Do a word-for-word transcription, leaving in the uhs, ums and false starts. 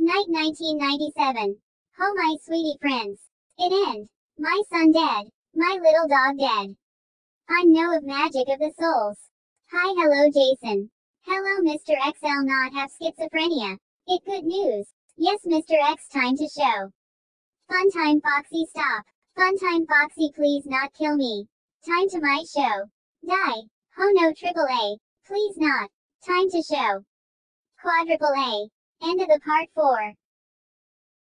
Night nineteen ninety-seven. Oh my sweetie friends. It end. My son dead. My little dog dead. I'm no of magic of the souls. Hi hello Jason. Hello Mister X L not have schizophrenia. It good news. Yes Mister X time to show. Funtime Foxy stop. Funtime Foxy please not kill me. Time to my show. Die. Oh no triple A. Please not. Time to show. Quadruple A. End of the part four.